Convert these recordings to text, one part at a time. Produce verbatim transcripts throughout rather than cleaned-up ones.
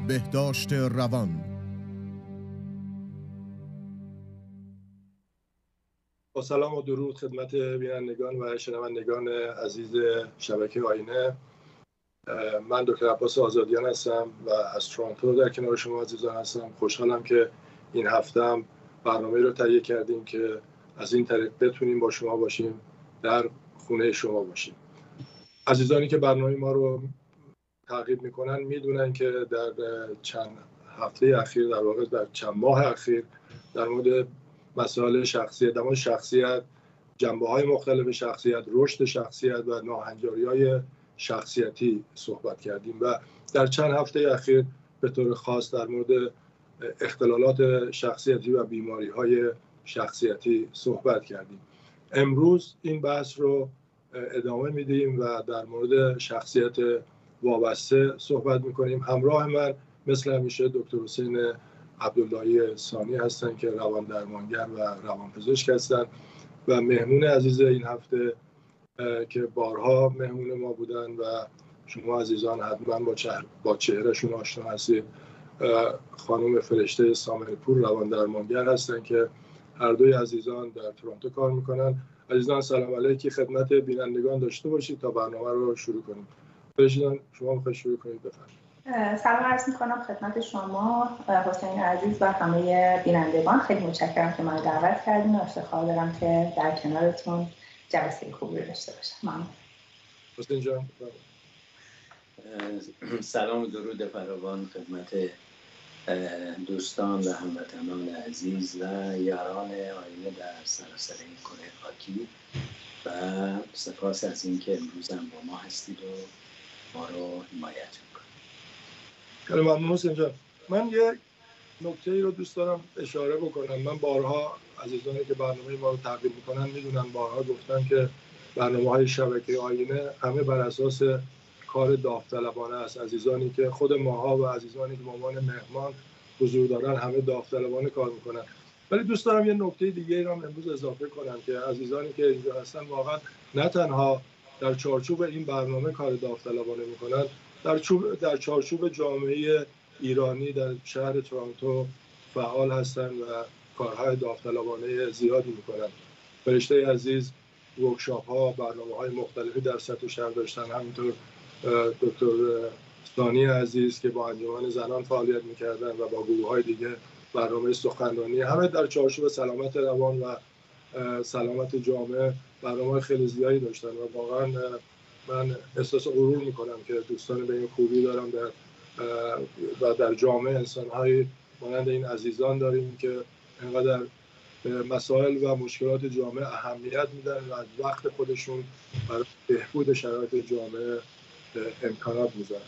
بهداشت روان. با سلام و درود خدمت بینندگان و شنوندگان عزیز شبکه آینه. من دکتر عباس آزادیان هستم و از تورنتو در کنار شما عزیزان هستم. خوشحالم که این هفته هم برنامه رو تهیه کردیم که از این طریق بتونیم با شما باشیم، در خونه شما باشیم. عزیزانی که برنامه ما رو تعقیب میکنن میدونن که در چند هفته اخیر، در واقع در چند ماه اخیر، در مورد مسائل شخصیت، در مورد شخصیت، جنبه‌های مختلف شخصیت، رشد شخصیت و ناهنجاری‌های شخصیتی صحبت کردیم و در چند هفته اخیر به طور خاص در مورد اختلالات شخصیتی و بیماری‌های شخصیتی صحبت کردیم. امروز این بحث رو ادامه میدیم و در مورد شخصیت وابسته صحبت میکنیم. همراه من مثل همیشه دکتر حسین عبداللهی ثانی هستن که روان درمانگر و روانپزشک هستن و مهمون عزیز این هفته که بارها مهمون ما بودن و شما عزیزان حتما با چهر با چهرهشون آشنا هستید، خانم فرشته سامری پور روان درمانگر هستن که هر دوی عزیزان در تورنتو کار میکنن. عزیزان سلام علیکی خدمت بینندگان داشته باشید تا برنامه رو شروع کنیم. فرشته شما میخواید شروع کنید، بفرمایید. سلام عرض میکنم خدمت شما حسین عزیز و همه بینندگان. خیلی متشکرم که من دعوت کردین و افتخار دارم که در کنارتون جلسه خوبی رو داشته باشم. ممنون. حسین جان سلام و درود فراوان خدمت دوستان و هموطنان عزیز و یاران آینه در سراسر این کره خاکی و سپاس از اینکه امروز هم با ما هستید و ما رو حمایت میکنید. خیلی ممنون حسین جان. من یه نکته‌ای رو دوست دارم اشاره بکنم. من بارها عزیزانی که برنامه ما رو تعقیب میکنن میدونن، بارها گفتم که برنامه‌های شبکه آینه همه بر اساس کار داوطلبانه است. عزیزانی که خود ماها و عزیزانی که به عنوان مهمان حضور دارن همه داوطلبانه کار میکنن. ولی دوست دارم یه نکته دیگه رو هم امروز اضافه کنم که عزیزانی که اینجا هستن واقعا نه تنها در چارچوب این برنامه کار داوطلبانه میکنن، در چوب در چارچوب جامعه ایرانی در شهر تورنتو فعال هستن و کارهای داوطلبانه زیادی میکنن. فرشته عزیز ورکشاپ ها، برنامه‌های مختلفی در سطح شهر داشتن. همینطور دکتر ثانی عزیز که با انجمن زنان فعالیت میکردن و با گروه‌های دیگه برنامه سخنرانی، همه در چارچوب سلامت روان و سلامت جامعه برنامه خیلی زیادی داشتن و واقعا من احساس غرور میکنم که دوستان به این خوبی دارم در و در جامعه انسان‌های مانند این عزیزان داریم که انقدر مسائل و مشکلات جامعه اهمیت میدن و از وقت خودشون برای بهبود شرایط جامعه امکانات میذارن.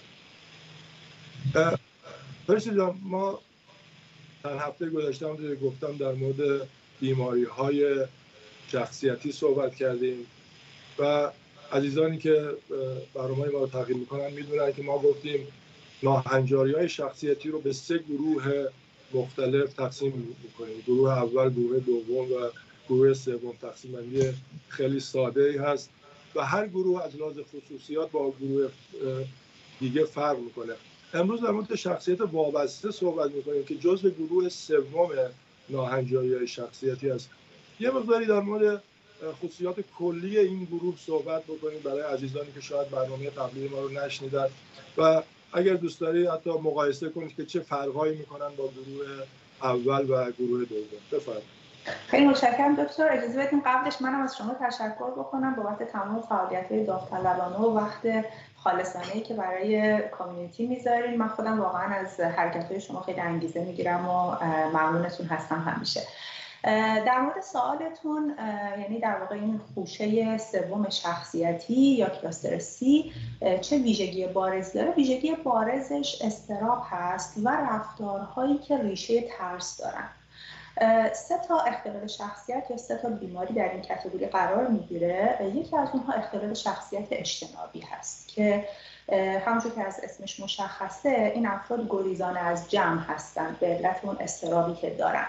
فرشته جان، ما چند هفته گذشته هم گفتم در مورد بیماری‌های شخصیتی صحبت کردیم و عزیزانی که برنامه ما رو تعقیب میکنن میدونن که ما گفتیم ناهنجاری‌های شخصیتی رو به سه گروه مختلف تقسیم میکنیم. گروه اول، گروه دوم و گروه سوم. تقسیم بندی خیلی ساده‌ای هست و هر گروه از لحاظ خصوصیات با گروه دیگه فرق میکنه. امروز در مورد شخصیت وابسته صحبت میکنیم که جزو گروه سوم ناهنجاری‌های شخصیتی است. یه مقداری در مورد خصوصیات کلی این گروه صحبت بکنیم برای عزیزانی که شاید برنامه قبلی ما رو نشنیدن و اگر دوست داری حتی مقایسه کنید که چه فرقایی میکنن با گروه اول و گروه دوم. بفرمایید. خیلی متشکرم دکتر. اجازه بدین قبلش منم از شما تشکر بکنم بابت تمام فعالیت‌های داوطلبانه و وقت خالصانه‌ای که برای کامیونیتی میذارین. من خودم واقعا از حرکت‌های شما خیلی انگیزه میگیرم و ممنونتون هستم همیشه. در مورد سوالتون، یعنی در واقع این خوشه سوم شخصیتی یا کلاستر سی چه ویژگی بارز داره؟ ویژگی بارزش اضطراب هست و رفتارهایی که ریشه ترس دارن. سه تا اختلال شخصیت یا سه تا بیماری در این کاتگوری قرار میگیره. یکی از اونها اختلال شخصیت اجتنابی هست که همونجور که از اسمش مشخصه این افراد گریزان از جمع هستن به علت اون اضطرابی که دارن.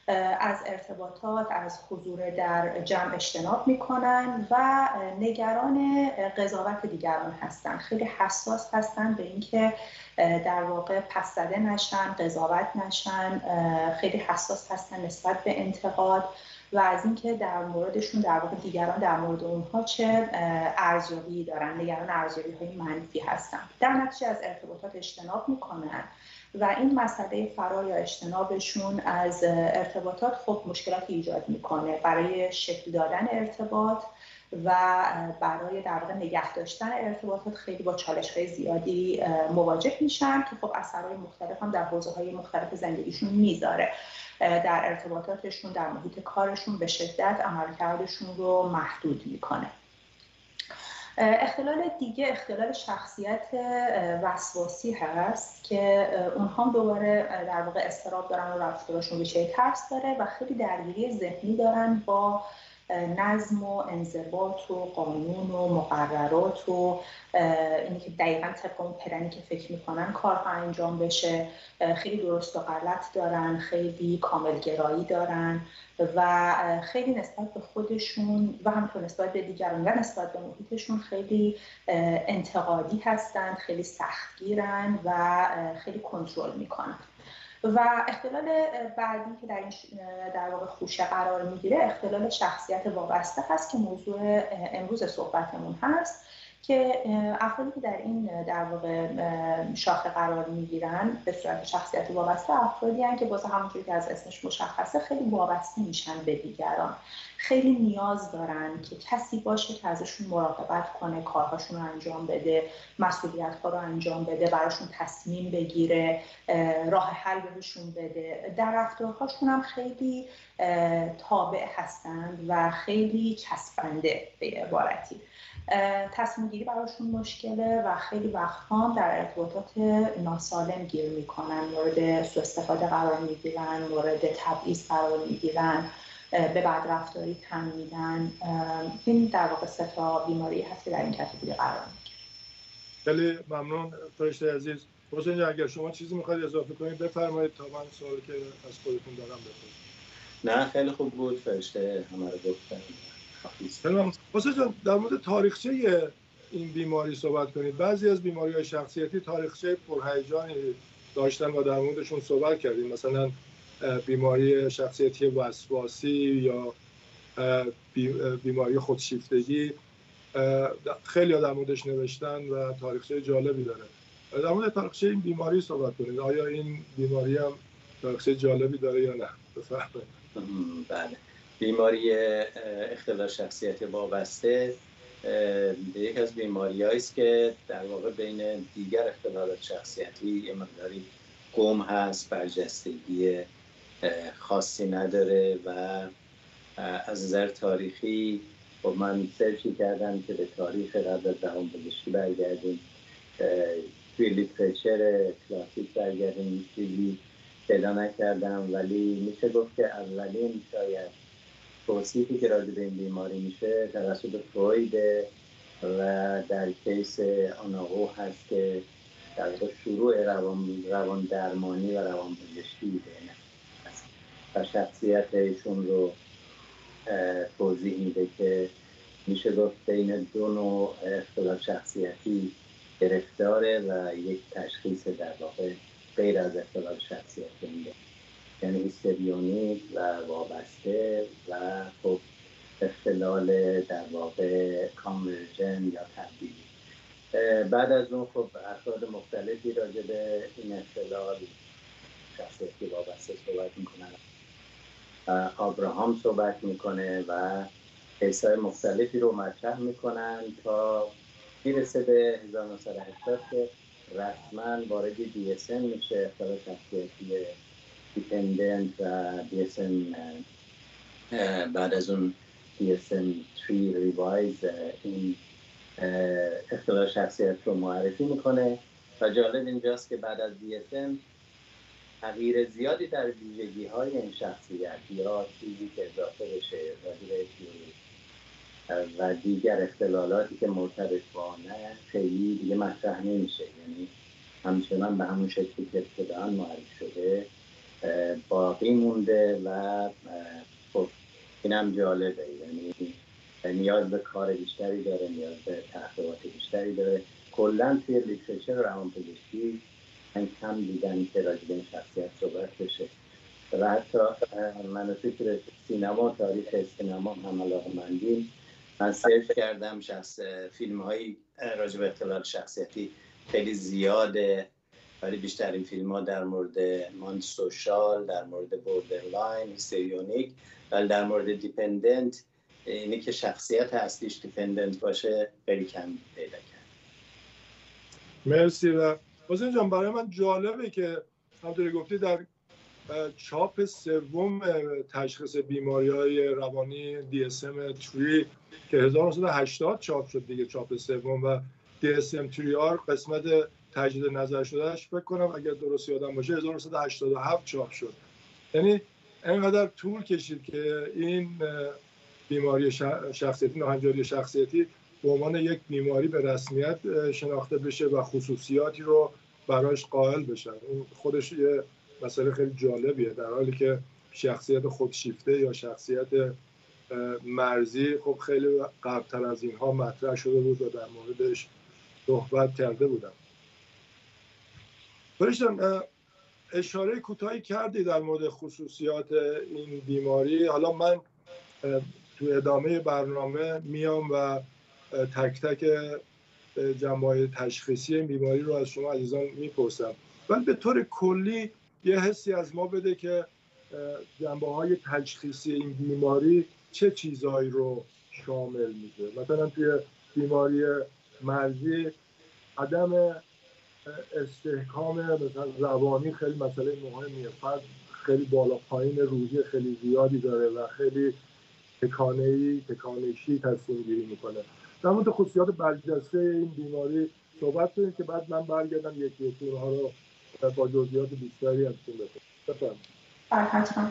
از ارتباطات، از حضور در جمع اجتناب میکنن و نگران قضاوت دیگران هستن. خیلی حساس هستن به اینکه در واقع پس زده نشن، قضاوت نشن، خیلی حساس هستن نسبت به انتقاد و از اینکه در موردشون در واقع دیگران در مورد اونها چه ارزیابی دارن، نگران ارزیابی‌های منفی هستن. در نتیجه از ارتباطات اجتناب میکنن و این مسئله فرار یا اجتنابشون از ارتباطات خب مشکلاتی ایجاد میکنه برای شکل دادن ارتباط و برای در واقع نگه داشتن ارتباطات. خیلی با چالش‌های زیادی مواجه میشن که خب اثرهای مختلف هم در حوزه‌های مختلف زندگیشون میذاره. در ارتباطاتشون، در محیط کارشون به شدت عملکردشون رو محدود میکنه. اختلال دیگه اختلال شخصیت وسواسی هست که اونها دوباره در واقع اضطراب دارن و رفتارشون ریشه ترس داره و خیلی درگیری ذهنی دارن با نظم و انضباط و قانون و مقررات و اینی که دقیقاً طبق اون پلنی که فکر میکنن کارها انجام بشه. خیلی درست و غلط دارن، خیلی کاملگرایی دارن و خیلی نسبت به خودشون و همینطور نسبت به دیگران و نسبت به محیطشون خیلی انتقادی هستن، خیلی سختگیرن و خیلی کنترل میکنن. و اختلال بعدی که در این در واقع خوشه قرار میگیره اختلال شخصیت وابسته هست که موضوع امروز صحبتمون هست که افرادی که در این در واقع شاخه قرار میگیرن به صورت شخصیت وابسته افرادی هستند که واسه همونجوری که از اسمش مشخصه خیلی وابسته میشن به دیگران، خیلی نیاز دارن که کسی باشه که ازشون مراقبت کنه، کارهاشون رو انجام بده، مسئولیت‌ها رو انجام بده، براشون تصمیم بگیره، راه حل بهشون بده. در رفتارهاشون هم خیلی تابع هستند و خیلی چسبنده به عبارتی. تصمیم گیری براشون مشکله و خیلی وقتها در ارتباطات ناسالم گیر میکنن، مورد سوء استفاده قرار میگیرن، مورد تبعیض قرار میگیرن، به بدرفتاری تن میدن. این در واقع سه تا بیماری هست که در این کاتگوری قرار میگیره. خیلی ممنون فرشته عزیز. حسین جان اگر شما چیزی میخواید اضافه کنید بفرمایید تا من سوالی که از خودتون دارم بپرسید. نه خیلی خوب بود فرشته همه رو گفتن. حسین جان در مورد تاریخچه این بیماری صحبت کنید. بعضی از بیماری‌های شخصیتی تاریخچه پرهیجانی داشتن و در موردشون صحبت کردیم، مثلا بیماری شخصیتی وسواسی یا بیماری خودشیفتگی. خیلی ها در موردش نوشتن و تاریخچه جالبی داره. در مورد تاریخچه این بیماری صحبت کنید. آیا این بیماری هم تاریخچه جالبی داره یا نه؟ بفرمایید. بله. بیماری اختلال شخصیت وابسته یک از بیماری‌هایی است که در واقع بین دیگر اختلالات شخصیتی یه مقداری گم هست، برجستگی خاصی نداره و از نظر تاریخی خب من سرچی کردم که به تاریخ قبل از دهم پزشکی برگردیم، توی لیترچر کلاسیک برگردیم، چیزی پیدا نکردم، ولی میشه گفت که اولین شاید توصیفی که راجع به این بیماری میشه توسط فروید و در کیس آناهو هست که در واقع شروع روان, روان درمانی و روان پزشکی بینه و شخصیت ایشون رو توضیح میده که میشه گفت بین دو نوع اختلال شخصیتی گرفتاره و یک تشخیص در واقع غیر از اختلال شخصیتی میده، یعنی هیستریونیک و وابسته و خب اختلال در واقع کانورژن یا تبدیلی. بعد از اون خب افراد مختلفی راجع به این اختلال شخصیتی وابسته صحبت میکنن. آبراهام صحبت میکنه و کیس‌های مختلفی رو مطرح میکنن تا میرسه به هزار و نهصد و هشتاد که رسما وارد دی اس ام میشه، اختلال شخصیتی دیپندنت و دی اس ام. بعد از اون دی اس ام سه ریوایز این اختلال شخصیت رو معرفی میکنه و جالب اینجاست که بعد از دی اس ام تغییر زیادی در ویژگی های این شخصیت یا چیزی که اضافه بشه و دیگر اختلالاتی که مرتبط با نه خیلی دیگه مطرح نمیشه، یعنی همچنان به همون شکلی که ابتداً معرفی شده باقی مونده و خب اینم جالبه، یعنی نیاز به کار بیشتری داره، نیاز به تحقیقات بیشتری داره. کلا توی لیترچر روانپزشکی من کم دیدم که راجع به این شخصیت صحبت بشه و حتی من فکر سینما، تاریخ سینما هم علاقه‌مندیم. من سرچ کردم شخص فیلم هایی راجع به اختلال شخصیتی خیلی زیاده، ولی بیشترین فیلم ها در مورد مان سوشال، در مورد بوردرلاین، هیستریونیک، ولی در مورد دیپندنت، اینی که شخصیت اصلیش دیپندنت باشه خیلی کم پیدا کرد. مرسی. و حسین جان برای من جالبه که همونطوری گفتی در چاپ سوم تشخیص بیماری‌های روانی دی اس ام سه که هزار و نهصد و هشتاد چاپ شد دیگه، چاپ سوم، و دی اس ام سه آر قسمت تجدید نظر شدهش فکر کنم اگر درست یادم باشه هزار و نهصد و هشتاد و هفت چاپ شد. یعنی اینقدر طول کشید که این بیماری شخصیتی، ناهنجاری شخصیتی به عنوان یک بیماری به رسمیت شناخته بشه و خصوصیاتی رو براش قائل بشن. این خودش یه مسئله خیلی جالبیه، در حالی که شخصیت خودشیفته یا شخصیت مرزی خب خیلی قبل‌تر از اینها مطرح شده بود و در موردش صحبت کرده بودم. فرشتان اشاره کوتاهی کردی در مورد خصوصیات این بیماری. حالا من تو ادامه برنامه میام و تک تک جنبه‌های تشخیصی این بیماری رو از شما عزیزان میپرسم، ولی به طور کلی یه حسی از ما بده که جنبه‌های تشخیصی این بیماری چه چیزهایی رو شامل میشه. مثلا توی بیماری مرزی عدم استحکام مثلا روانی خیلی مسئله مهمیه، فرد خیلی بالا پایین روحی خیلی زیادی داره و خیلی تکانه‌ای تکانشی تصمیم گیری میکنه. در مورد خصوصیات برجسته این بیماری صحبت کنید که بعد من برگردم یکی یکی اونها رو با جزئیات بیشتری ازتون بپرسم. حتما.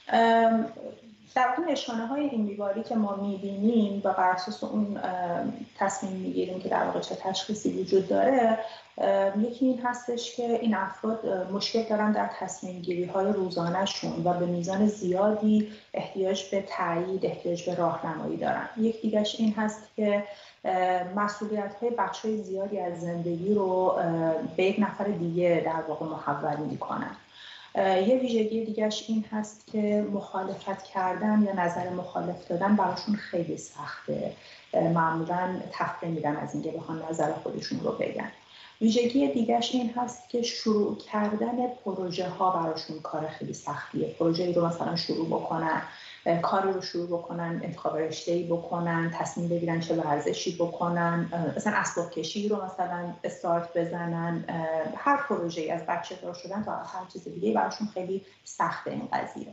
در واقع نشانه های این بیماری که ما میبینیم و بر اساس اون تصمیم میگیریم که در واقع چه تشخیصی وجود داره، یکی این هستش که این افراد مشکل دارن در تصمیم گیری های روزانه‌شون و به میزان زیادی احتیاج به تایید، احتیاج به راهنمایی دارن. یک دیگه‌اش این هست که مسئولیت های بخش های زیادی از زندگی رو به یک نفر دیگه در واقع محول میکنن. یه ویژگی دیگهش این هست که مخالفت کردن یا نظر مخالف دادن براشون خیلی سخته، معمولاً تفره میدن از اینکه بخوان نظر خودشون رو بگن. ویژگی دیگهش این هست که شروع کردن پروژه ها براشون کار خیلی سختیه. پروژه‌ای رو مثلا شروع بکنن، کاری رو شروع بکنن، انتخاب رشته‌ای بکنن، تصمیم بگیرن چه ورزشی بکنن، مثلا اسباب کشی رو مثلا استارت بزنن، هر پروژه‌ای از بچه دار شدن تا هر چیز دیگه براشون خیلی سخته این قضیه.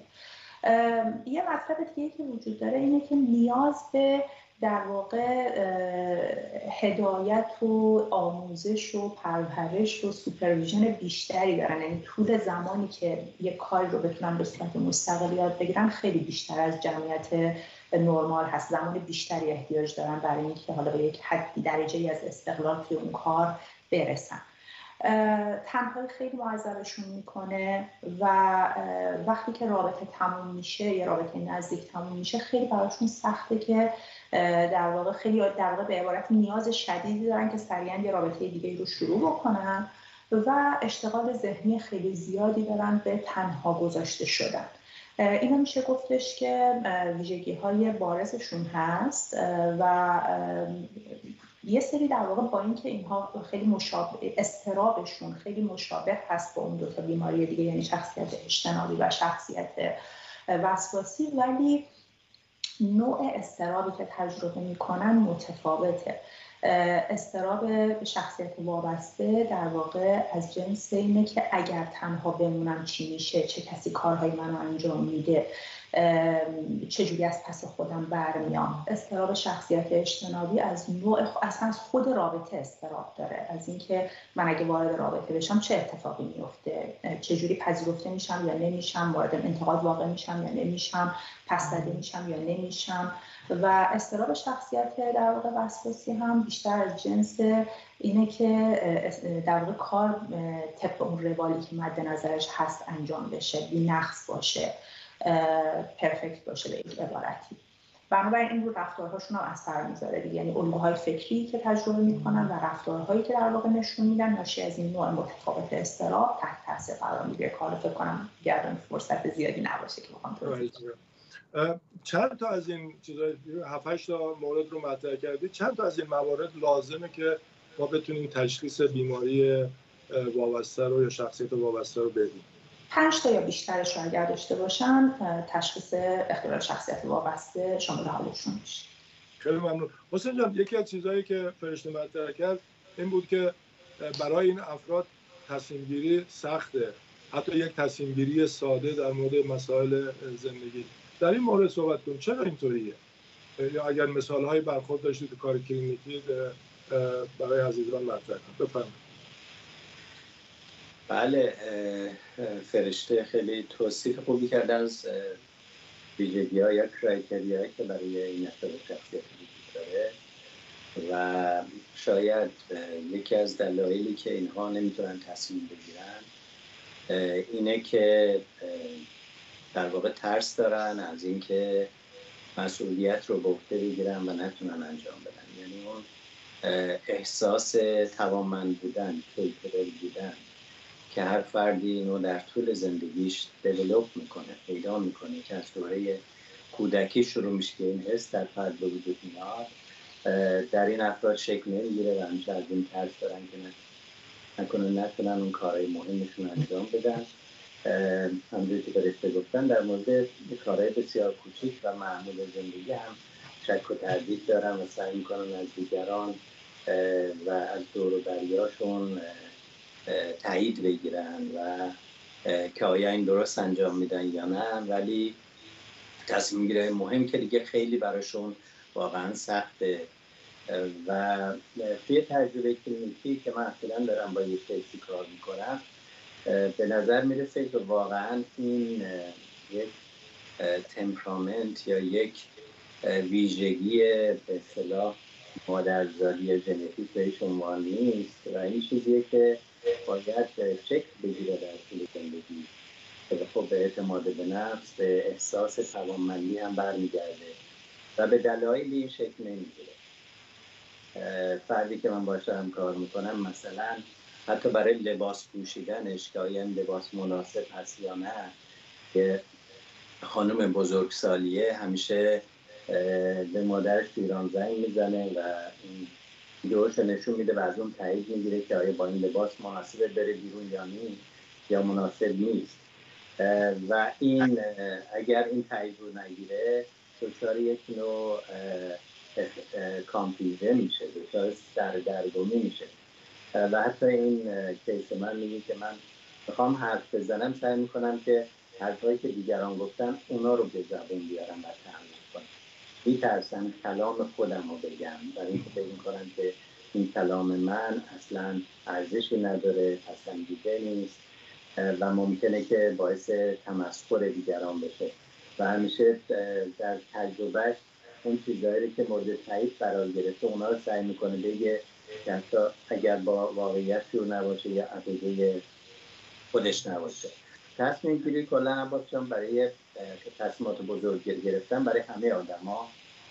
یه مطلب دیگه که وجود داره اینه که نیاز به در واقع هدایت و آموزش و پرورش و سوپرویژن بیشتری دارن. یعنی طول زمانی که یک کاری رو بتونن به صورت مستقل یاد بگیرن خیلی بیشتر از جمعیت نرمال هست. زمان بیشتری احتیاج دارن برای اینکه حالا به یک حدی درجه‌ای از استقلال توی اون کار برسن. تنهایی خیلی معذبشون میکنه و وقتی که رابطه تموم میشه یا رابطه نزدیک تموم میشه خیلی براشون سخته که در واقع خیلی در واقع به عبارت نیاز شدیدی دارن که سریعا یه رابطه دیگه رو شروع بکنن و اشتغال ذهنی خیلی زیادی دارن به تنها گذاشته شدن. اینا میشه گفتش که ویژگی های بارزشون هست و یه سری در واقع با اینکه اینها خیلی مشابه، اضطرابشون خیلی مشابه هست با اون دو تا بیماری دیگه، یعنی شخصیت اجتنابی و شخصیت وسواسی، ولی نوع اضطرابی که تجربه میکنن متفاوته. اضطراب به شخصیت وابسته در واقع از جنس اینه که اگر تنها بمونم چی میشه، چه کسی کارهای منو انجام میده، چجوری از پس خودم برمیام. اضطراب شخصیت اجتنابی از نوع اصلا از خود رابطه اضطراب داره، از اینکه من اگه وارد رابطه بشم چه اتفاقی میفته، چجوری پذیرفته میشم یا نمیشم، وارد انتقاد واقع میشم یا نمیشم، پس زده میشم یا نمیشم. و اضطراب شخصیت در واقع وسواسی هم بیشتر از جنس اینه که در واقع کار طبق اون روالی که مد نظرش هست انجام بشه، بی نقص باشه، پرفکت باشه به یک عبارتی. بنابراین این رو رفتارهاشون هم اثر میذاره دیگه، یعنی الگوهای فکری که تجربه میکنن و رفتارهایی که در واقع نشون میدن ناشی از این نوع متفاوت اضطراب تحت تاثیر قرار میگیره. کار فکر کنم گردن فرصت زیادی نباشه که بخوام توضیح بدم. چند تا از این چیزا هفت هشت تا مورد رو مطرح کردید، چند تا از این موارد لازمه که ما بتونیم تشخیص بیماری وابسته رو یا شخصیت وابسته رو بدیم؟ پنج تا یا بیشترش رو اگر داشته باشن تشخیص اختلال شخصیت وابسته شامل حالشون میشه. خیلی ممنون. حسین جان، یکی از چیزهایی که فرشته مطرح کرد این بود که برای این افراد تصمیم گیری سخته، حتی یک تصمیم گیری ساده در مورد مسائل زندگی. در این مورد صحبت کنیم، چرا اینطوریه؟ یا اگر مثال‌های برخورد داشتید تو کار کلینیکی برای عزیزان مطرح کنید. بفرمایید. بله، فرشته خیلی توصیف خوبی کرده از ویژگی‌ها یا کرایتریایی که برای این اختلال شخصیت وجود داره و شاید یکی از دلایلی که اینها نمیتونن تصمیم بگیرن اینه که در واقع ترس دارن از اینکه مسئولیت رو به عهده بگیرن و نتونن انجام بدن. یعنی اون احساس توانمند بودن، کیپبل بودن که هر فردی اینو در طول زندگیش دیولوپ میکنه، پیدا میکنه، که از دوره کودکی شروع میشه که این حس در فرد به وجود میاد، در این افراد شکل نمیگیره و همیشه از این ترس دارن که نکنه نتونن اون کارهای مهمشون انجام بدن. همونجوری که فرشته گفتن در مورد کارهای بسیار کوچیک و معمول زندگی هم شک و تردید دارن و سعی میکنن از دیگران و از دور و بریاشون تایید بگیرن و که آیا این درست انجام میدن یا نه، ولی تصمیم گیری مهم که دیگه خیلی براشون واقعا سخته. و توی تجربه کلینیکی که من اصلا دارم با یک کیسی کار میکنم به نظر میرسه که واقعا این یک تمپرامنت یا یک ویژگی به اصطلاح مادرزادی ژنتیک بهش عنوان نیست و این چیزیه که باید شکل بگیره در طول زندگی که خب به اعتماد به نفس، به احساس توانمندی هم برمیگرده و به دلایلی این شکل نمیگیره. فردی که من باشه هم کار میکنم مثلا حتی برای لباس پوشیدنش که آیا این لباس مناسب هست یا نه، که خانم بزرگسالیه همیشه به مادرش ایران زنگ میزنه و این ویدیوش نشون میده و از اون تایید میگیره که آیا با این لباس مناسبه بره بیرون یا نیست یا مناسب نیست. و این اگر این تایید رو نگیره دچار یک نوع کامپیوزه میشه، دچار سردرگمی میشه. و حتی این کیس من میگه که من میخوام حرف بزنم سعی میکنم که حرفایی که دیگران گفتن اونا رو به زبون بیارم و تحمیل کنم. میترسم کلام خودم رو بگم برای اینکه فکر میکنم که این کلام من اصلا ارزشی نداره، پسندیده نیست و ممکنه که باعث تمسخر دیگران بشه و همیشه در تجربهش اون چیزایی که مورد تایید قرار گرفته اونا رو سعی میکنه بگه که حتی اگر با واقعیت رو نباشه یا عقیده خودش نباشه. تصمیم گیری کلا نباشم برای تصمیمات بزرگ گرفتن برای همه آدما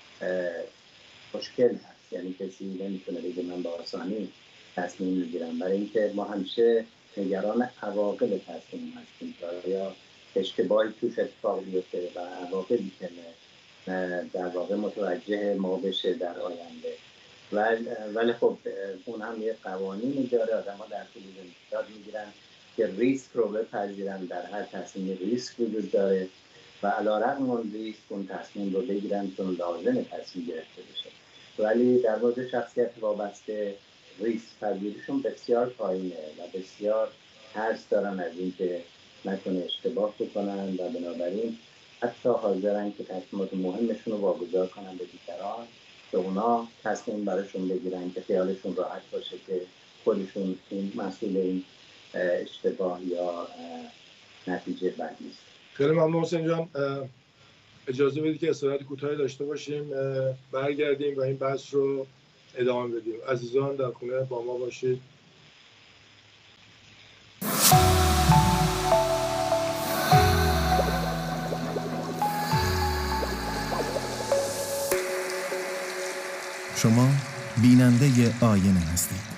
مشکل هست، یعنی کسی نمیتونه بگه من با آسانی تصمیم میگیرم، برای اینکه ما همیشه نگران عواقب تصمیم هستیم یا اشتباهی توش اتفاق بیفته و عواقبی که در واقع متوجه ما بشه در آینده. ولی خب اون هم یه قوانینی داره، آدم ها در طول زندگی یاد میگیرن که ریسک رو بپذیرن، در هر تصمیم ریسک وجود داره و علیرغم اون ریسک اون تصمیم رو بگیرن چون لازم تصمیم گرفته بشه. ولی در مورد شخصیت وابسته ریسک پذیریشون بسیار پایینه و بسیار ترس دارن از اینکه نکنه اشتباه بکنن و بنابراین حتی حاضرن که تصمیمات مهمشون رو واگذار کنن به دیگران که اونا تصمیم براشون بگیرن که خیالشون راحت باشه که خودشون این مسئول این اشتباه یا نتیجه بد نیست. خیلی ممنون حسین جان. اجازه بدید که استراحت کوتاهی داشته باشیم، برگردیم و این بحث رو ادامه بدیم. عزیزان در خونه با ما باشید. شما بیننده آینه هستید.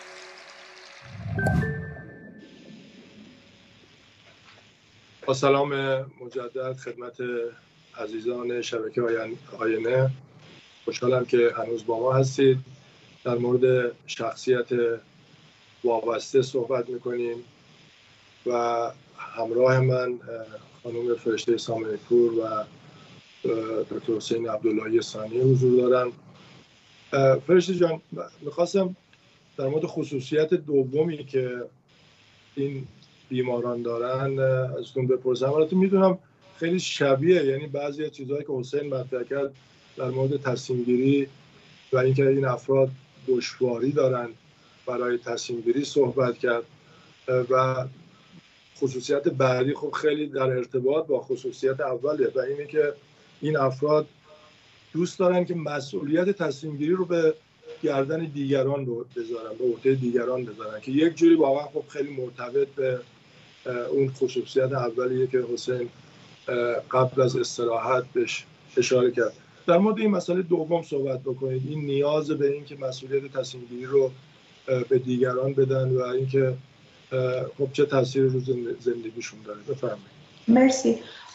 با سلام مجدد خدمت عزیزان شبکه آینه. خوشحالم که هنوز با ما هستید. در مورد شخصیت وابسته صحبت میکنیم و همراه من خانم فرشته سامانی پور و دکتر حسین عبداللهی ثانی حضور دارن. فرشته جان، میخواستم در مورد خصوصیت دومی که این بیماران دارن ازتون بپرسم. البته میدونم خیلی شبیه، یعنی بعضی از چیزهایی که حسین مطرح کرد در مورد تصمیم گیری و اینکه این افراد دشواری دارن برای تصمیم گیری صحبت کرد و خصوصیت بعدی خب خیلی در ارتباط با خصوصیت اولیه و اینه که این افراد دوست دارن که مسئولیت تصمیم گیری رو به گردن دیگران بذارن، به عهده دیگران بذارن که یک جوری واقعا خب خیلی مرتبط به اون خصوصیت اولیه که حسین قبل از استراحت بهش اشاره کرد. در مورد این مسئله دوم صحبت بکنید، این نیاز به این که مسئولیت تصمیم گیری رو به دیگران بدن و اینکه خب چه تأثیری رو زندگیشون داره. بفرمایید. مرسی.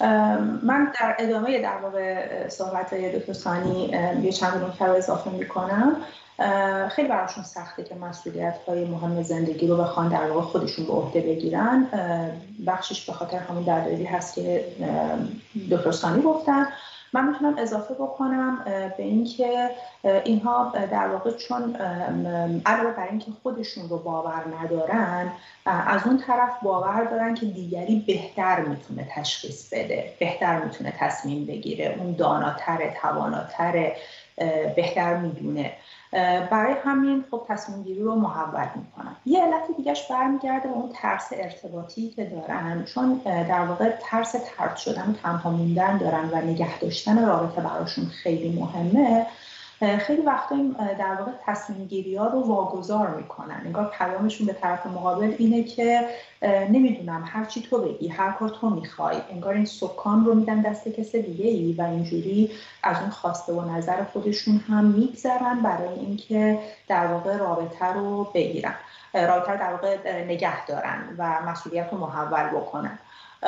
من در ادامه در واقع صحبت‌های دکتر ثانی یه چند نکته رو اضافه می‌کنم. خیلی براشون سخته که مسئولیت‌های مهم زندگی رو بخوان در واقع خودشون به عهده بگیرن. بخشش به خاطر همون دلایلی هست که دکتر ثانی گفتن. من میتونم اضافه بکنم به اینکه اینها در واقع چون علاوه بر اینکه خودشون رو باور ندارن، از اون طرف باور دارن که دیگری بهتر میتونه تشخیص بده، بهتر میتونه تصمیم بگیره، اون داناتره، تواناتره، بهتر میدونه. برای همین خب تصمیم گیری رو محول میکنن. یه علت دیگهش برمیگرده به اون ترس ارتباطی که دارن، چون در واقع ترس طرد شدن و تنها موندن دارن و نگه داشتن رابطه براشون خیلی مهمه. خیلی وقتا این در واقع تصمیم گیری ها رو واگذار میکنن، انگار پیامشون به طرف مقابل اینه که نمیدونم هر چی تو بگی، هر کار تو میخوای، انگار این سکان رو میدن دست کس دیگه ای و اینجوری از اون خواسته و نظر خودشون هم میگذرن برای اینکه در واقع رابطه رو بگیرن، رابطه رو در واقع نگه دارن و مسئولیت رو محول بکنن.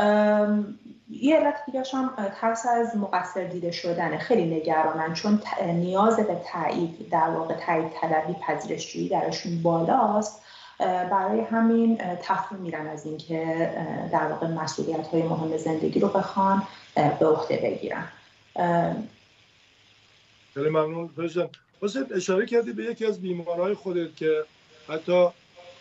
یه علت دیگه هم ترس از مقصر دیده شدن. خیلی نگرانن چون نیاز به تایید، در واقع تایید طلبی، پذیرشجویی درشون بالاست. برای همین تفره میرن از اینکه در واقع مسئولیت‌های مهم زندگی رو بخوان به عهده بگیرن. خیلی ممنون. حسین اشاره کردی به یکی از بیمارهای خودت که حتی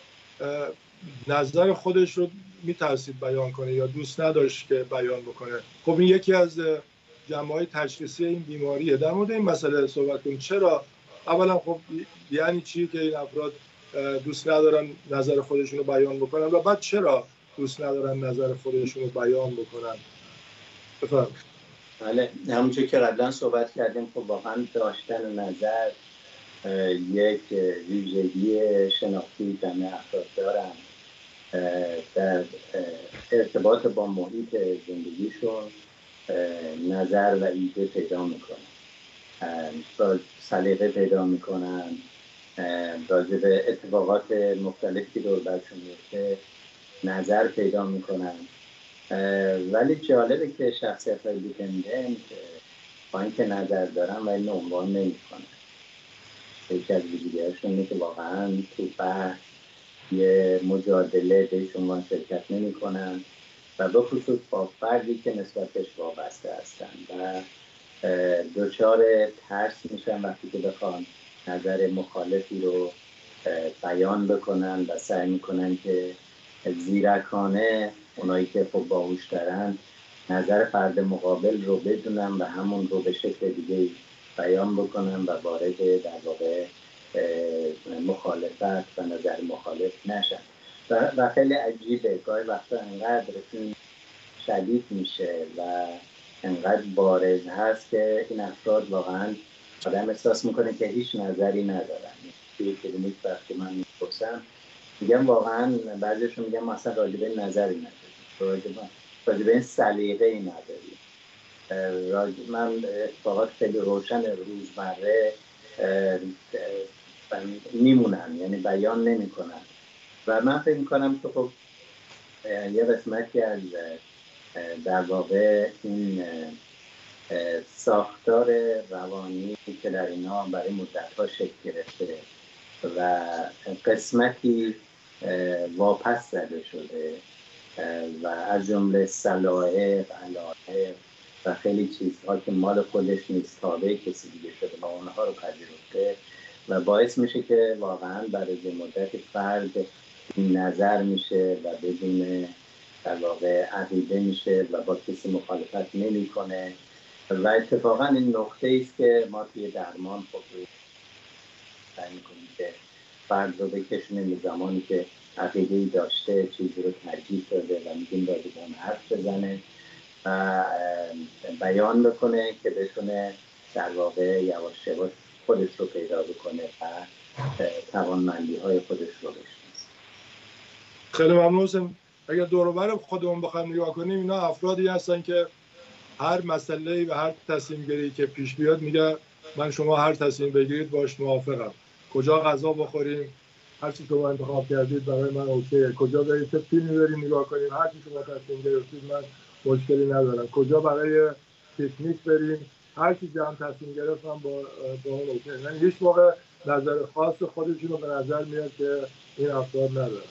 نظر خودش رو میترسید بیان کنه یا دوست نداشت که بیان بکنه. خب این یکی از جنبه‌های تشخیصی این بیماریه. در مورد این مسئله صحبت کنیم. چرا اولا خب یعنی چی که این افراد دوست ندارن نظر خودشون رو بیان بکنن و بعد چرا دوست ندارن نظر خودشون رو بیان بکنن؟ بفرمایید. بله، همونجور که قبلا صحبت کردیم خب واقعا داشتن نظر یک ویژگی شناختی جمعی افراد دارن در ارتباط با محیط زندگیشون نظر و ایده پیدا میکنن، سلیقه پیدا میکنن، راجع به اتفاقات مختلفی که دور برشون میفته نظر پیدا میکنن. ولی جالبه که شخصیت های دیپندنت با اینکه نظر دارن و این عنوان نمیکنن. یکی از ویژگی‌هاشون اینه که واقعا تو بحث یه مجادله بهش عنوان شرکت نمی کنن و به خصوص با فردی که نسبتش وابسته هستن و دچار ترس میشن وقتی که بخوان نظر مخالفی رو بیان بکنن و سعی میکنن که زیرکانه اونایی که خب باهوش دارن نظر فرد مقابل رو بدونم و همون رو به شکل دیگه بیان بکنم و وارد در واقع مخالفت و نظر مخالف نشم. و, و خیلی عجیبه گاهی وقتا انقدر این شدید میشه و انقدر بارز هست که این افراد واقعا آدم احساس میکنه که هیچ نظری ندارن. توی کلینیک وقتی من میپرسم میگم واقعا بعضیشون میگم مثلا راجبه نظری نداریم، راجبه این سلیقه‌ای نداریم. راجب من اتفاقات خیلی روشن روزمره میمونن، یعنی بیان نمی کنن و من فکر میکنم که خب یه قسمتی از در واقع این ساختار روانی که در اینا برای مدت‌ها شکل گرفته و قسمتی واپس زده شده و از جمله سلایق، علایق و خیلی چیزها که مال خودش نیست تابع کسی دیگه شده و اونها رو پذیرفته و باعث میشه که واقعا برای مدت فرد نظر میشه و بدون در واقع عقیده میشه و با کسی مخالفت نمیکنه و اتفاقا این نقطه است که ما توی درمان خب سعی میکنیم که فرد رو بکشونیم زمانی که عقیده‌ای داشته چیزی رو ترجیح داده و میگیم راجع به اون حرف بزنه و بیان بکنه که بتونه در واقع یواش یواش خودش رو پیدا بکنه و توانمندی های خودش رو بشناسه. خیلی ممنون. اگر دور و بر خودمون بخوایم نگاه کنیم اینا افرادی هستن که هر مسئله‌ای و هر تصمیم گیری که پیش بیاد میگه من شما هر تصمیم بگیرید باش موافقم. کجا غذا بخوریم هر چی شما انتخاب کردید برای من اوکیه. کجا بریم چه فیلمی بریم نگاه کنیم هر چی شما تصمیم گرفتید من مشکلی ندارم. کجا برای پیکنیک بریم هر کی جمع تصمیم گرفتم با با اون اوکی. یعنی هیچ موقع نظر خاص خودشون رو به نظر میاد که این افراد ندارن.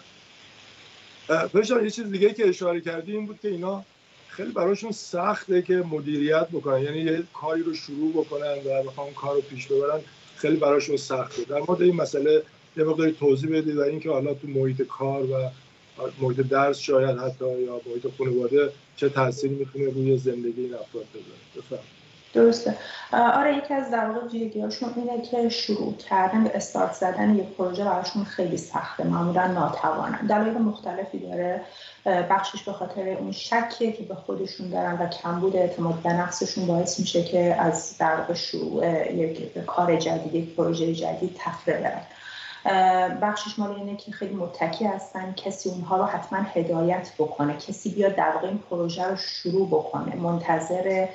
پشان یه چیز دیگه که اشاره کردی این بود که اینا خیلی براشون سخته که مدیریت بکنن، یعنی یه کاری رو شروع بکنن و بخوام کار رو پیش ببرن خیلی براشون سخته. در مورد این مسئله یه مقداری توضیح بدید و اینکه حالا تو محیط کار و محیط درس شاید حتی یا محیط خانواده چه تأثیری میتونه روی زندگی این افراد بذاره. بفرمایید. درسته. آره یکی از در واقع ویژگی‌هاشون اینه که شروع کردن به استارت زدن یک پروژه براشون خیلی سخته، معمولا ناتوانن. دلایل مختلفی داره، بخشش به خاطر اون شکی که به خودشون دارن و کمبود اعتماد به نفسشون باعث میشه که از در واقع شروع یک کار جدید، یک پروژه جدید تفره برن. بخشش مال اینه که خیلی متکی هستن کسی اونها رو حتما هدایت بکنه، کسی بیاد در واقع این پروژه رو شروع بکنه، منتظر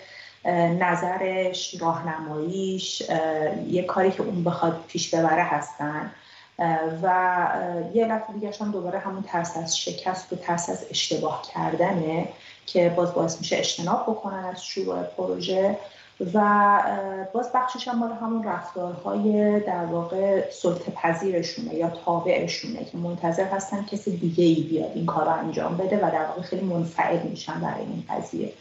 نظرش، راهنماییش، یه کاری که اون بخواد پیش ببره هستن و یه علت دیگه‌ش هم دوباره همون ترس از شکست و ترس از اشتباه کردنه که باز باعث میشه اجتناب بکنن از شروع پروژه و باز بخشش هم مال همون رفتارهای در واقع سلطه پذیرشونه یا تابعشونه که منتظر هستن کسی دیگه ای بیاد این کار رو انجام بده و در واقع خیلی منفعل میشن برای این قضیه.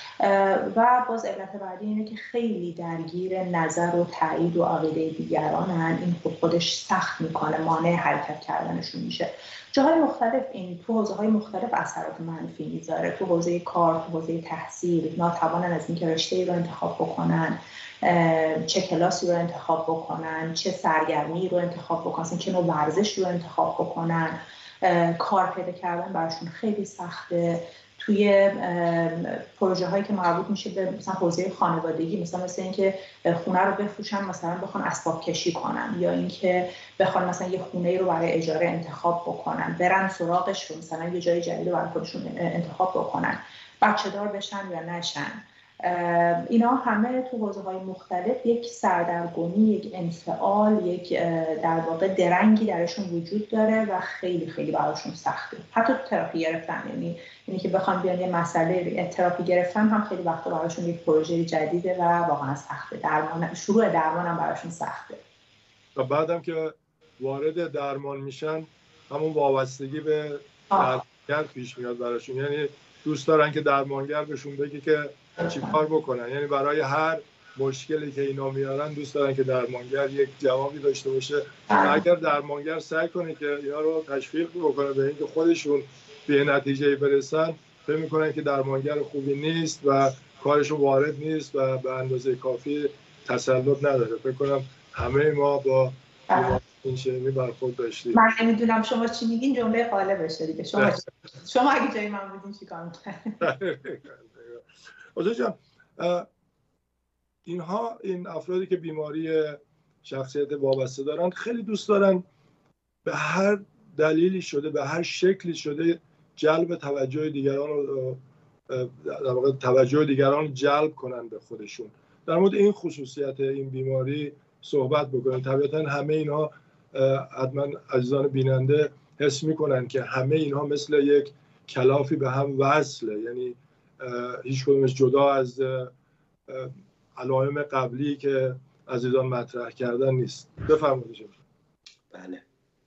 و باز علت بعدی اینه که خیلی درگیر نظر و تایید و عقیده دیگرانن. این خود خودش سخت میکنه، مانع حرکت کردنشون میشه. جاهای مختلف این تو حوزه‌های مختلف اثرات منفی میذاره. تو حوزه کار، تو حوزه تحصیل ناتوانن از اینکه رشته‌ای رو انتخاب بکنن، چه کلاسی رو انتخاب بکنن، چه سرگرمی رو انتخاب بکنن، چه نوع ورزش رو انتخاب بکنن. کار پیدا کردن براشون خیلی سخته. توی پروژه هایی که مربوط میشه به مثلا حوزه خانوادگی، مثلا مثلا اینکه خونه رو بفروشن مثلا بخوان اسباب کشی کنن یا اینکه بخوان مثلا یه خونه رو برای اجاره انتخاب بکنن، برن سراغش رو مثلا یه جای جدید رو برای خودشون انتخاب بکنن، بچه دار بشن یا نشن. اینا همه تو حوزه‌های مختلف یک سردرگمی، یک انفعال، یک در واقع درنگی درشون وجود داره و خیلی خیلی براشون سخته. حتی تو تراپی گرفتن، یعنی اینی که بخوام بیان یه مسئله تراپی گرفتن هم خیلی وقتا براشون یک پروژه جدیده و واقعا سخته. درمان، شروع درمان هم براشون سخته. و بعدم که وارد درمان میشن همون وابستگی به درمانگر پیش میاد براشون، یعنی دوست دارن که درمانگر بهشون بگه که چی کار بکنن. یعنی برای هر مشکلی که اینا میارن دوست دارن که درمانگر یک جوابی داشته باشه. اگر درمانگر سعی کنه که اینا رو تشویق بکنه به اینکه خودشون به نتیجه برسن، فکر میکنن که درمانگر خوبی نیست و کارشو وارد نیست و به اندازه کافی تسلط نداره. فکر کنم همه ما با این شیمی برخورد داشتیم. من نمیدونم شما چی میگین، جمله قالبشه دیگه. شما شما اگه جای من بودین چیکار می‌کردین؟ حضور جان، اینها این افرادی که بیماری شخصیت وابسته دارن خیلی دوست دارن به هر دلیلی شده، به هر شکلی شده جلب توجه دیگران رو در واقع توجه دیگران جلب کنن به خودشون. در مورد این خصوصیت این بیماری صحبت بکنیم. طبیعتا همه اینها حتما عزیزان بیننده حس میکنن که همه اینها مثل یک کلافی به هم وصله، یعنی هیچ کدومش جدا از علائم قبلی که عزیزان مطرح کردن نیست. بفرمایید. بله،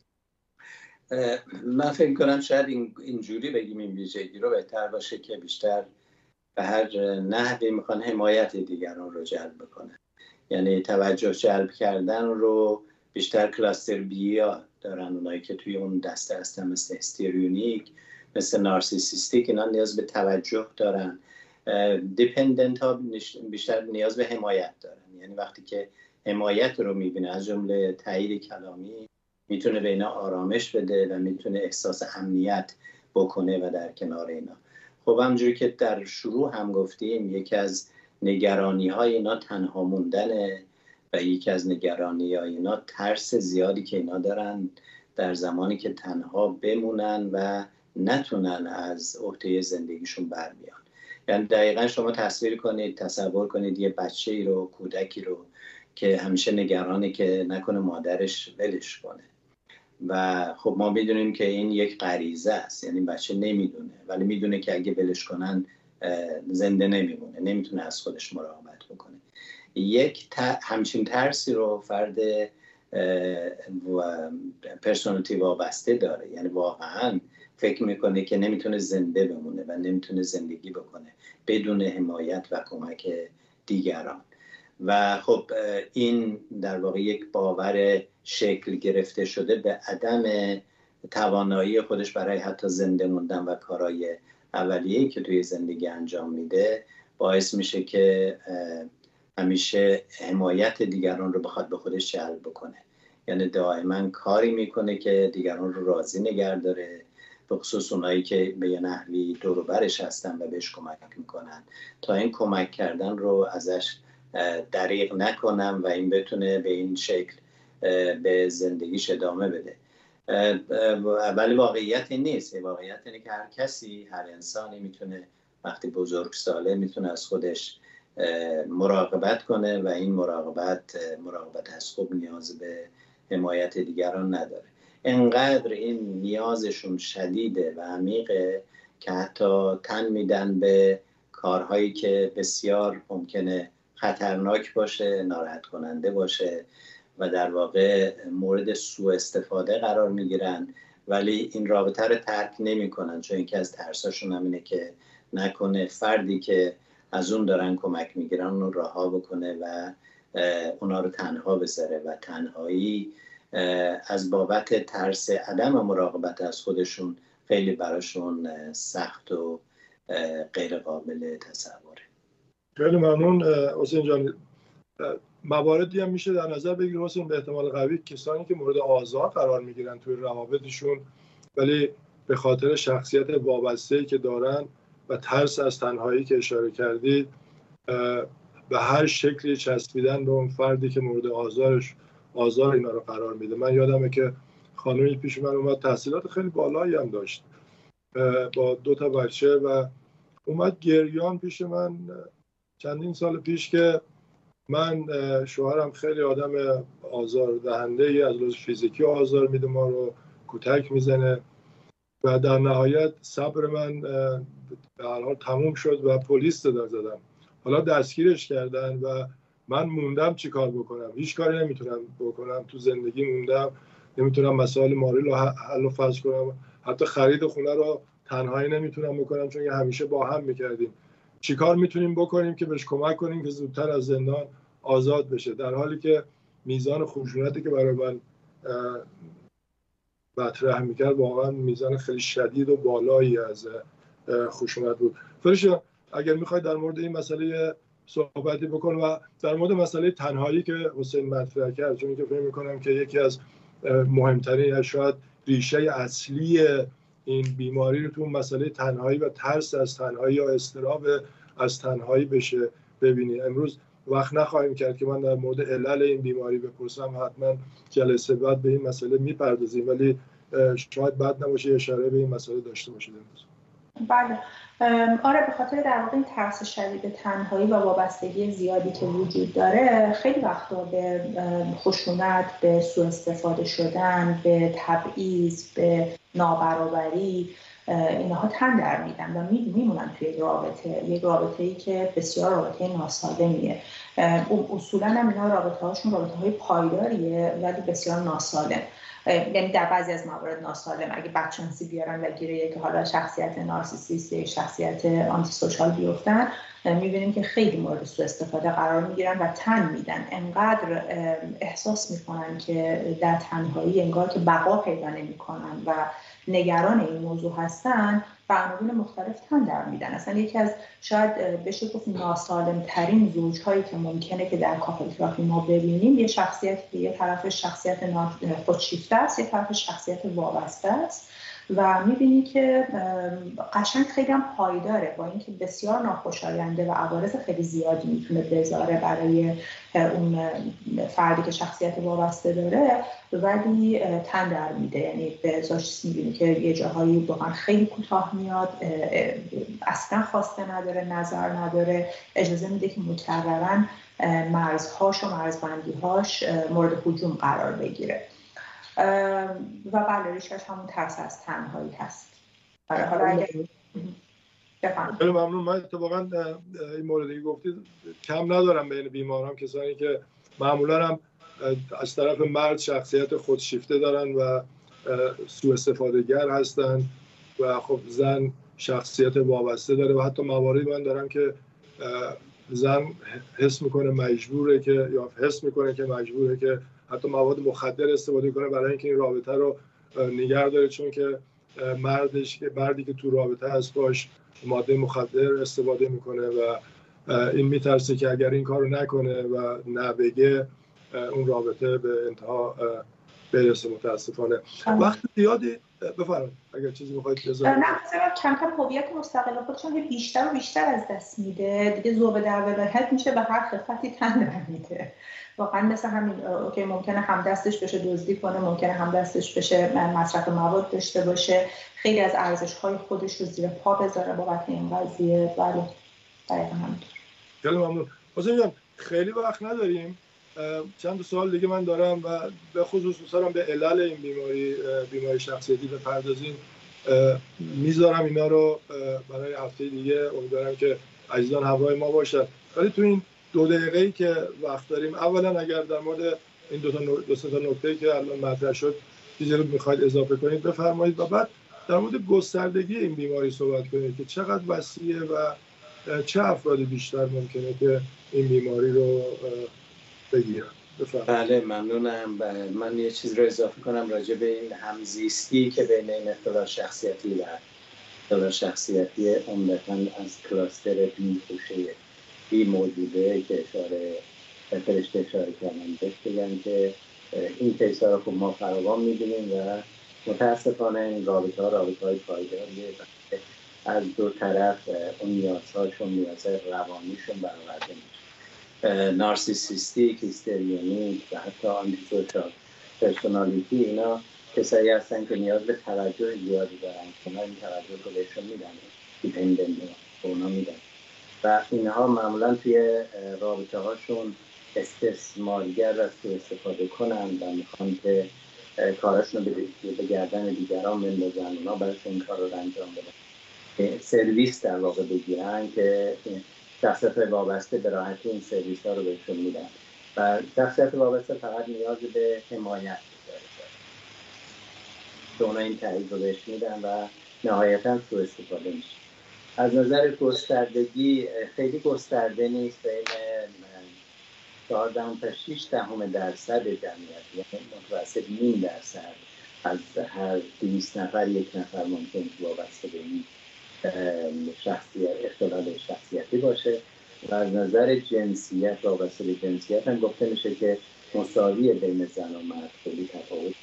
من فکر کنم شاید این اینجوری بگیم این ویژگی رو بهتر باشه که بیشتر به هر نحوی میخوان حمایت دیگران رو جلب بکنه، یعنی توجه جلب کردن رو بیشتر کلاستر بیا دارن. اونایی که توی اون دسته هستن مثل هیستریونیک، مثل نارسیسیستیک، اینا نیاز به توجه دارن. دیپندنت ها بیشتر نیاز به حمایت دارن، یعنی وقتی که حمایت رو میبینه از جمله تایید کلامی، میتونه به اینا آرامش بده و میتونه احساس امنیت بکنه و در کنار اینا. خب همونجوری که در شروع هم گفتیم، یکی از نگرانی های اینا تنها موندنه و یکی از نگرانی های اینا ترس زیادی که اینا دارن در زمانی که تنها بمونن و نتونن از عهده زندگیشون بر بیان. یعنی دقیقا شما تصویر کنید، تصور کنید یه بچه ای رو، کودکی رو که همیشه نگرانه که نکنه مادرش ولش کنه و خب ما میدونیم که این یک غریزه است، یعنی بچه نمیدونه ولی میدونه که اگه ولش کنن زنده نمیمونه، نمیتونه از خودش مراقبت بکنه. یک همچین ترسی رو فرد پرسونالیتی وابسته داره، یعنی واقعا فکر میکنه که نمیتونه زنده بمونه و نمیتونه زندگی بکنه بدون حمایت و کمک دیگران. و خب این در واقع یک باور شکل گرفته شده به عدم توانایی خودش برای حتی زنده موندن و کارهای اولیه‌ای که توی زندگی انجام میده باعث میشه که همیشه حمایت دیگران رو بخواد به خودش جلب بکنه. یعنی دائما کاری میکنه که دیگران رو راضی نگه داره، به خصوص اونایی که به یه نحوی دور و برش هستن و بهش کمک میکنن، تا این کمک کردن رو ازش دریغ نکنن و این بتونه به این شکل به زندگیش ادامه بده. ولی واقعیت این نیست. واقعیت اینه که هر کسی، هر انسانی میتونه وقتی بزرگساله میتونه از خودش مراقبت کنه و این مراقبت مراقبت از خوب نیاز به حمایت دیگران نداره. انقدر این نیازشون شدیده و عمیقه که حتی تن میدن به کارهایی که بسیار ممکنه خطرناک باشه، ناراحت کننده باشه و در واقع مورد سوء استفاده قرار میگیرن، ولی این رابطه رو ترک نمی کنن، چون اینکه از ترساشون همینه که نکنه فردی که از اون دارن کمک میگیرن اون رها بکنه و اونا رو تنها بذاره و تنهایی از بابت ترس عدم مراقبت از خودشون خیلی براشون سخت و غیر قابل تصوره. خیلی ممنون حسین جان. مواردی هم میشه در نظر بگیریم حسین، به احتمال قوی کسانی که مورد آزار قرار میگیرن توی روابطشون ولی به خاطر شخصیت وابسته‌ای که دارن و ترس از تنهایی که اشاره کردید به هر شکلی چسبیدن به اون فردی که مورد آزارش آزار اینا رو قرار میده. من یادمه که خانمی پیش من اومد، تحصیلات خیلی بالایی هم داشت، با دو تا بچه، و اومد گریان پیش من چندین سال پیش که من شوهرم خیلی آدم آزار دهنده ای، از لحاظ فیزیکی آزار میده، ما رو کتک میزنه و در نهایت صبر من به هر حال تموم شد و پلیس صدا زدم. حالا دستگیرش کردن و من موندم چی کار بکنم؟ هیچ کاری نمیتونم بکنم تو زندگی، موندم، نمیتونم مسائل مالی رو حل و فصل کنم، حتی خرید خونه رو تنهایی نمیتونم بکنم چون همیشه با هم میکردیم. چی کار میتونیم بکنیم که بهش کمک کنیم که زودتر از زندان آزاد بشه؟ در حالی که میزان خشونتی که برای من مطرح میکرد واقعا میزان خیلی شدید و بالایی از خشونت بود. فرشا اگر میخواید در مورد این مسئله صحبتی بکن و در مورد مسئله تنهایی که حسین مطرح کرد، چون که فکر میکنم که یکی از مهمترین یا شاید ریشه اصلی این بیماری رو تو مسئله تنهایی و ترس از تنهایی یا اضطراب از تنهایی بشه ببینی. امروز وقت نخواهیم کرد که من در مورد علل این بیماری بپرسم، حتما جلسه بعد به این مسئله میپردازیم، ولی شاید بد نباشه اشاره به این مسئله داشته باشید امروز. بله، آره، به خاطر در واقع این ترس شدید تنهایی و وابستگی زیادی که وجود داره، خیلی وقتا به خشونت، به سوء استفاده شدن، به تبعیض، به نابرابری اینها تن در میدن و میمونن توی یک رابطه یک رابطه‌ای که بسیار رابطه ناسالمیه. اصولا هم اینا رابطه هاشون رابطه های پایداریه ولی بسیار ناسالم، یعنی در بعضی از موارد ناسالم. اگه بدشانسی بیارن و گیره که حالا شخصیت نارسیسیست یا شخصیت آنتی سوشال بیفتن، میبینیم که خیلی مورد سوء استفاده قرار میگیرن و تن میدن. انقدر احساس میکنن که در تنهایی انگار که بقا پیدا نمیکنن و نگران این موضوع هستن، برنامه‌های مختلف تن در میدن. اصلا یکی از شاید بشه گفت ناسالم ترین زوجهایی که ممکنه که در کاپل تراپی ما ببینیم، یه شخصیت که یه طرف شخصیت خودشیفته است، یه طرف شخصیت وابسته است و میبینی که قشنگ خیلی هم پایداره، با اینکه بسیار ناخوشاینده و عوارض خیلی زیادی میتونه بذاره برای اون فردی که شخصیت وابسته داره، ولی تن در میده. یعنی به ازاش میبینی که یه جاهایی واقعا خیلی کوتاه میاد، اصلا خواسته نداره، نظر نداره، اجازه میده که مکررن مرزهاش و مرزبندیهاش مورد هجوم قرار بگیره و بله، ریشش همون ترس از تنهایی هست. برای حالا اگر بفهم خیلی ممنون. من اتفاقا این موردی که گفتید کم ندارم بین بیماران کسانی که معمولا هم از طرف مرد شخصیت خودشیفته دارن و سوء استفاده‌گر هستن و خب زن شخصیت وابسته داره و حتی مواردی من دارم که زن حس میکنه مجبوره که یا حس میکنه که مجبوره که حتی مواد مخدر استفاده کنه برای اینکه این رابطه رو نگه داره، چون که مردش که مردی که تو رابطه هست باش ماده مخدر استفاده میکنه و این میترسه که اگر این کارو نکنه و نبگه اون رابطه به انتها برسه. متاسفانه وقت زیادی بفرمایید اگر چیزی میخواید بذارید. نه مثلا کم کم هویت مستقل خودشون بیشتر و بیشتر از دست میده دیگه، ذوب در ولایت میشه، به هر خفتی تن در میده. واقعا مثل همین اوکی، ممکنه هم دستش بشه دزدی کنه، ممکنه هم دستش بشه مصرف مواد داشته باشه، خیلی از ارزش‌های خودش رو زیر پا بذاره بابت این قضیه. بله دقیقاً همینطور. خیلی ممنون. حسین جان خیلی وقت نداریم، چند سوال دیگه من دارم و به خصوص دوست به علل این بیماری بیماری شخصیتی بپردازیم. میذارم اینا رو برای هفته دیگه، امیدوارم که عزیزان همراه ما باشن. ولی تو این دو دقیقه‌ای که وقت داریم، اولا اگر در مورد این دو تا دو تا نکته‌ای که الان مطرح شد چیزی رو می‌خواید اضافه کنید بفرمایید و بعد در مورد گستردگی این بیماری صحبت کنید که چقدر وسیعه و چه افرادی بیشتر ممکنه که این بیماری رو بگیرن. بله ممنونم. من یه چیز رو اضافه کنم راجع به این همزیستی که بین این اختلال شخصیتی و اختلال شخصیتی عمدتاً از کلاستر بی خوشه بی موجوده که اشاره فرشته اشاره کردن بهش بگم که این کیسا رو خب ما فراوان می‌بینیم و متاسفانه این رابطه ها رابطه های پایداریه و از دو طرف اون نیازهاشون نیاز روانیشون برآورده میشه. نارسیسیستیک، هیستریونیک و حتی آنتی سوشال پرسونالیتی، اینا کسایی هستن که نیاز به توجه زیادی دارن، اونا این توجه رو بهشون میدن، دیپندنت به اونا میدن و اینها معمولا توی رابطه هاشون استثمارگر از تو استفاده کنن و میخوان که کاراشون رو به گردن دیگران بندازن، اونا براشون این کار رو انجام بدن، سرویس در واقع بگیرن که شخصیت وابسته به راحتی این سرویس ها رو بهشون میدن و شخصیت وابسته فقط نیاز به حمایت داره که اونا این تایید رو بهش میدن و نهایتا سوء استفاده میشه. از نظر گستردگی خیلی گسترده نیست، بین چهار دهم تا شش دهم درصد جمعیت، یعنی متوسط نیم درصد از هر دویست نفر یک نفر ممکن وابسته به این شخصیت اختلال شخصیتی باشه و از نظر جنسیت وابسته به جنسیت هم گفته میشه که مساوی بین زن و مرد، خیلی تفاوت.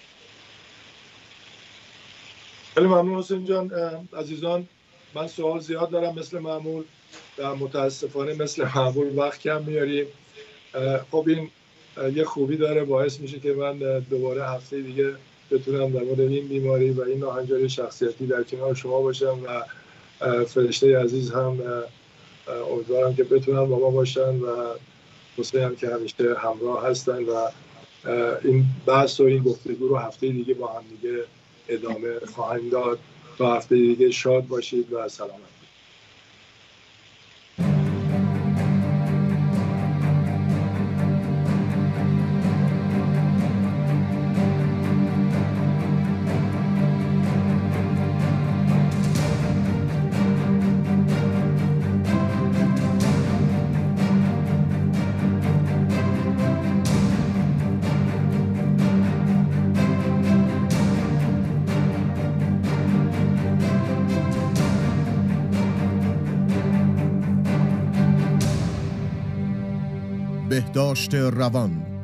خیلی ممنون حسین جان. عزیزان من سوال زیاد دارم مثل معمول و متاسفانه مثل معمول وقت کم میاریم. خب این یه خوبی داره، باعث میشه که من دوباره هفته دیگه بتونم در مورد این بیماری و این ناهنجاری شخصیتی در کنار شما باشم و فرشته عزیز هم امیدوارم که بتونن با ما باشن و حسین هم که همیشه همراه هستن و این بحث و این گفتگو رو هفته دیگه با هم دیگه ادامه خواهیم داد. تا هفته دیگه شاد باشید و سلامت. بهداشت روان